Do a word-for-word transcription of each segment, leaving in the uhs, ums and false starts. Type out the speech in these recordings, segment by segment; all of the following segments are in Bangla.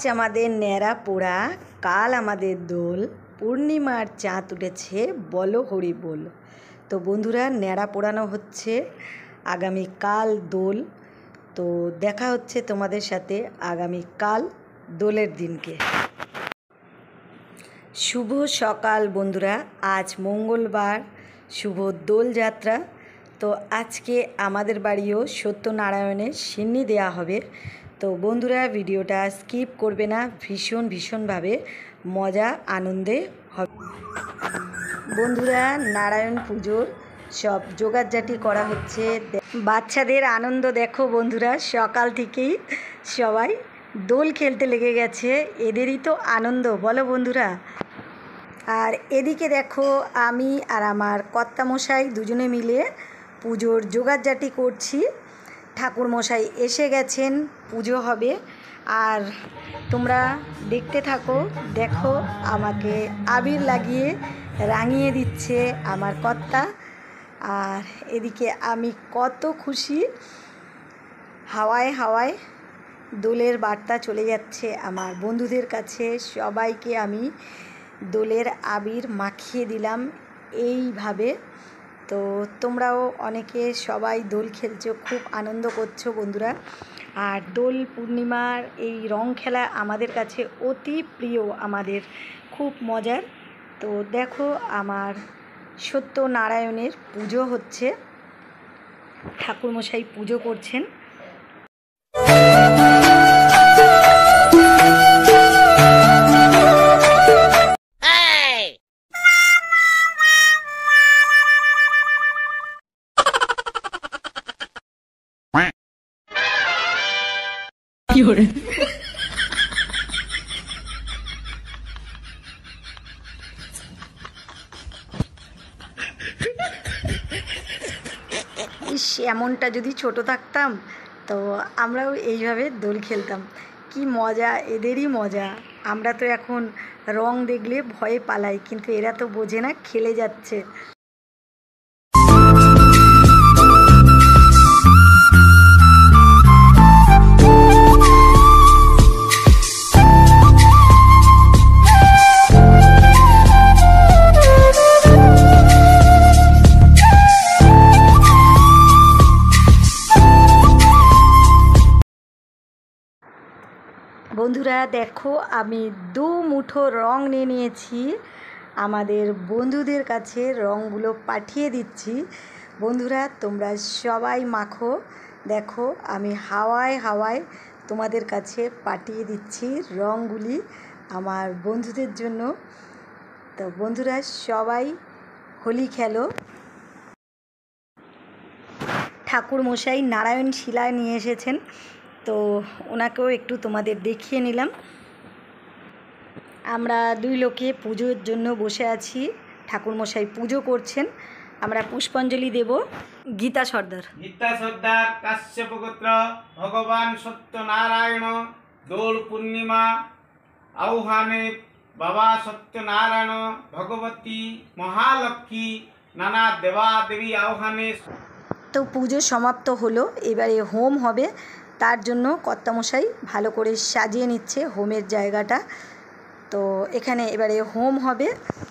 আমাদের ন্যাড়া পোড়া, কাল আমাদের দোল, পূর্ণিমার চাঁদ উঠেছে, বলো হরি বল। তো বন্ধুরা, ন্যাড়া পোড়ানো হচ্ছে, আগামীকাল দোল। তো দেখা হচ্ছে তোমাদের সাথে আগামীকাল দোলের দিনকে। শুভ সকাল বন্ধুরা, আজ মঙ্গলবার, শুভ দোলযাত্রা। তো আজকে আমাদের বাড়িও সত্যনারায়ণের সিন্নি দেয়া হবে। তো বন্ধুরা, ভিডিওটা স্কিপ করবে না, ভীষণ ভীষণভাবে মজা আনন্দে হবে। বন্ধুরা, নারায়ণ পুজোর সব জোগাড়জাটি করা হচ্ছে। বাচ্চাদের আনন্দ দেখো বন্ধুরা, সকাল থেকেই সবাই দোল খেলতে লেগে গেছে। এদেরই তো আনন্দ, বলো বন্ধুরা। আর এদিকে দেখো, আমি আর আমার কর্তামশাই দুজনে মিলে পুজোর জোগাড়জাটি করছি। ঠাকুরমশাই এসে গেছেন, পুজো হবে। আর তোমরা দেখতে থাকো, দেখো আমাকে আবির লাগিয়ে রাঙিয়ে দিচ্ছে আমার কর্তা। আর এদিকে আমি কত খুশি, হাওয়ায় হাওয়ায় দোলের বার্তা চলে যাচ্ছে আমার বন্ধুদের কাছে। সবাইকে আমি দোলের আবির মাখিয়ে দিলাম এইভাবে। তো তোমরাও অনেকে সবাই দোল খেলছো, খুব আনন্দ করছো বন্ধুরা। আর দোল পূর্ণিমার এই রং খেলা আমাদের কাছে অতি প্রিয়, আমাদের খুব মজার। তো দেখো, আমার সত্যনারায়ণের পুজো হচ্ছে, ঠাকুরমশাই পুজো করছেন। ইস, এমনটা যদি ছোট থাকতাম তো আমরাও এইভাবে দোল খেলতাম। কি মজা, এদেরই মজা। আমরা তো এখন রং দেখলে ভয়ে পালাই, কিন্তু এরা তো বোঝে না, খেলে যাচ্ছে। বন্ধুরা দেখো, আমি দু মুঠো রং নিয়ে নিয়েছি, আমাদের বন্ধুদের কাছে রঙগুলো পাঠিয়ে দিচ্ছি। বন্ধুরা, তোমরা সবাই মাখো। দেখো, আমি হাওয়ায় হাওয়ায় তোমাদের কাছে পাঠিয়ে দিচ্ছি রঙগুলি আমার বন্ধুদের জন্য। তো বন্ধুরা, সবাই হোলি খেলো। ঠাকুরমশাই নারায়ণ শিলা নিয়ে এসেছেন, তো ওনাকেও একটু তোমাদের দেখিয়ে নিলাম। আমরা দুই লোকে পুজোর জন্য বসে আছি, ঠাকুরমশাই পুজো করছেন। আমরা পুষ্পাঞ্জলি দেব। গীতা সর্দার গীতা সর্দার কাশ্যপ গোত্র ভগবান সত্যনারায়ণ দোল পূর্ণিমা আহ্বানে বাবা সত্যনারায়ণ ভগবতী মহালক্ষ্মী নানা দেবাদেবী আহ্বানে। তো পুজো সমাপ্ত হলো, এবারে হোম হবে। তার জন্য কর্তামশাই ভালো করে সাজিয়ে নিচ্ছে হোমের জায়গাটা। তো এখানে এবারে হোম হবে।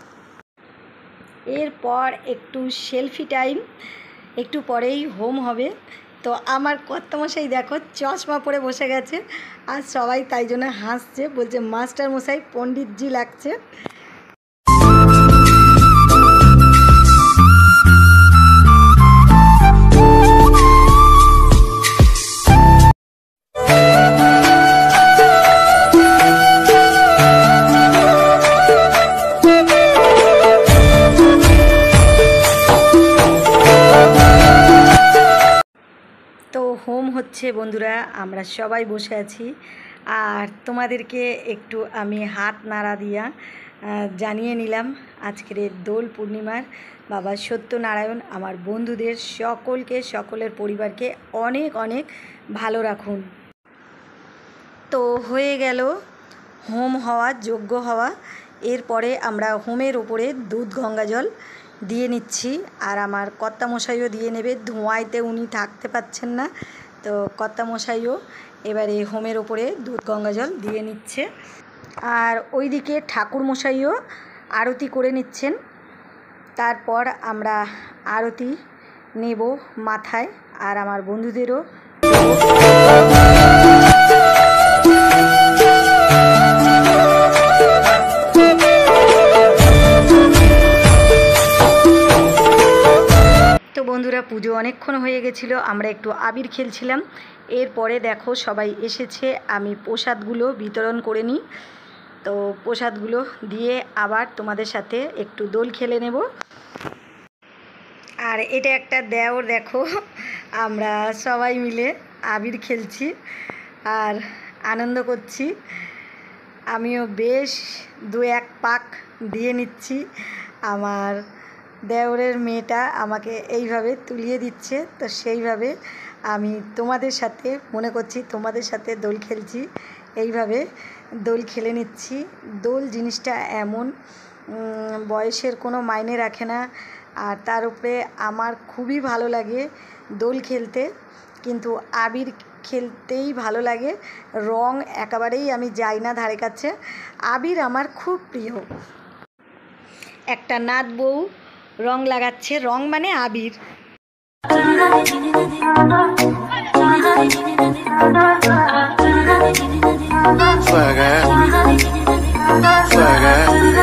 এরপর একটু সেলফি টাইম, একটু পরেই হোম হবে। তো আমার কর্তামশাই দেখো চশমা পরে বসে গেছে, আর সবাই তাই জন্য হাসছে, বলছে মাস্টার মশাই পণ্ডিতজি লাগছে। হোম হচ্ছে বন্ধুরা, আমরা সবাই বসে আছি। আর তোমাদেরকে একটু আমি হাত নাড়া দিয়া জানিয়ে নিলাম আজকের দোল পূর্ণিমার বাবা সত্যনারায়ণ আমার বন্ধুদের সকলকে, সকলের পরিবারকে অনেক অনেক ভালো রাখুন। তো হয়ে গেল হোম হওয়া, যজ্ঞ হওয়া। এরপরে আমরা হোমের উপরে দুধ গঙ্গা জল দিয়ে নিচ্ছি, আর আমার কর্তামশাইও দিয়ে নেবে। ধোঁয়াইতে উনি থাকতে পারছেন না, তো কর্তামশাইও এবারে হোমের ওপরে দুধ গঙ্গা জল দিয়ে নিচ্ছে, আর ওইদিকে ঠাকুরমশাইও আরতি করে নিচ্ছেন। তারপর আমরা আরতি নেব মাথায়, আর আমার বন্ধুদেরও তো বন্ধুরা পুজো অনেকক্ষণ হয়ে গেছিলো, আমরা একটু আবির খেলছিলাম। এরপরে দেখো সবাই এসেছে, আমি প্রসাদগুলো বিতরণ করে নিই। তো প্রসাদগুলো দিয়ে আবার তোমাদের সাথে একটু দোল খেলে নেব। আর এটা একটা দেওর, দেখো আমরা সবাই মিলে আবির খেলছি আর আনন্দ করছি। আমিও বেশ দু এক পাক দিয়ে নিচ্ছি। আমার দেওরের মেয়েটা আমাকে এইভাবে তুলিয়ে দিচ্ছে, তো সেইভাবে আমি তোমাদের সাথে মনে করছি তোমাদের সাথে দোল খেলছি, এইভাবে দোল খেলে নিচ্ছি। দোল জিনিসটা এমন, বয়সের কোনো মাইনে রাখে না, আর তার উপরে আমার খুবই ভালো লাগে দোল খেলতে, কিন্তু আবির খেলতেই ভালো লাগে। রং একেবারেই আমি যাই না ধারে কাছে, আবির আমার খুব প্রিয়। একটা নাত বউ রং লাগাচ্ছে, রং মানে আবির। Swagger. Swagger.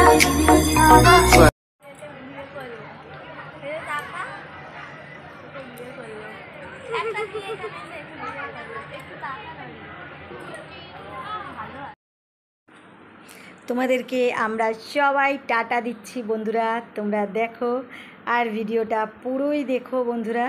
তোমাদেরকে আমরা সবাই টাটা দিচ্ছি বন্ধুরা, তোমরা দেখো আর ভিডিওটা পুরোই দেখো বন্ধুরা।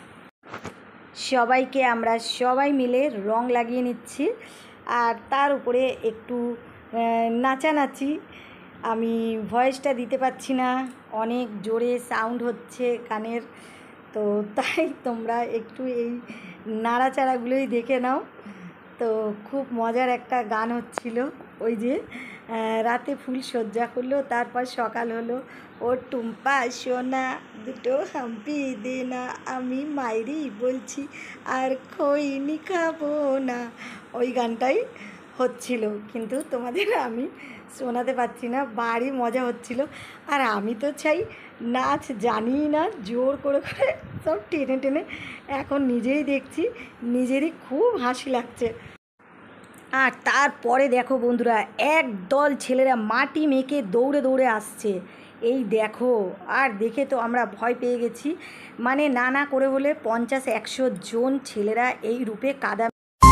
সবাইকে আমরা সবাই মিলে রং লাগিয়ে নিচ্ছি, আর তার উপরে একটু নাচানাচি। আমি ভয়েসটা দিতে পারছি না, অনেক জোরে সাউন্ড হচ্ছে কানের, তো তাই তোমরা একটু এই নাড়াচাড়াগুলোই দেখে নাও। তো খুব মজার একটা গান হচ্ছিল, ওই যে রাতে ফুল সজ্জা করলো, তারপর সকাল হলো, ও টুম্পা সোনা দুটো হাম্পি দে না, আমি মাইরি বলছি আর খৈনি খাবো না, ওই গানটাই হচ্ছিল, কিন্তু তোমাদের আমি শোনাতে পারছি না। বাড়ি মজা হচ্ছিল, আর আমি তো চাই নাচ জানি না, জোর করে করে সব টেনে টেনে এখন নিজেই দেখছি, নিজেরই খুব হাসি লাগছে। আর তারপরে দেখো বন্ধুরা, এক দল ছেলেরা মাটি মেখে দৌড়ে দৌড়ে আসছে, এই দেখো। আর দেখে তো আমরা ভয় পেয়ে গেছি, মানে না না করে হলে পঞ্চাশ একশো জন ছেলেরা এই রূপে কাদা।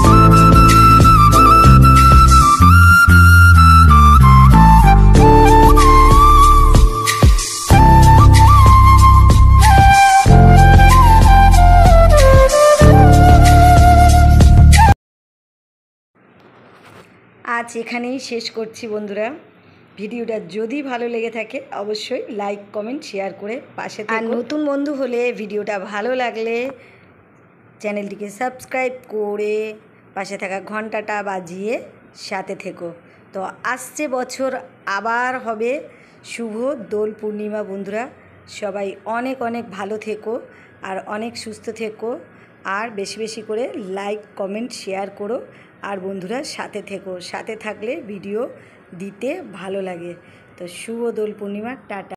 আজ এখানেই শেষ করছি বন্ধুরা। ভিডিওটা যদি ভালো লেগে থাকে অবশ্যই লাইক কমেন্ট শেয়ার করে পাশে থেকো। আর নতুন বন্ধু হলে ভিডিওটা ভালো লাগলে চ্যানেলটিকে সাবস্ক্রাইব করে পাশে থাকা ঘন্টাটা বাজিয়ে সাথে থেকো। তো আসছে বছর আবার হবে শুভ দোল পূর্ণিমা বন্ধুরা। সবাই অনেক অনেক ভালো থেকো আর অনেক সুস্থ থেকো, আর বেশি বেশি করে লাইক কমেন্ট শেয়ার করো, আর বন্ধুরা সাথে থেকো, সাথে থাকলে ভিডিও দিতে ভালো লাগে। তো শুভ দোল পূর্ণিমা, টাটা।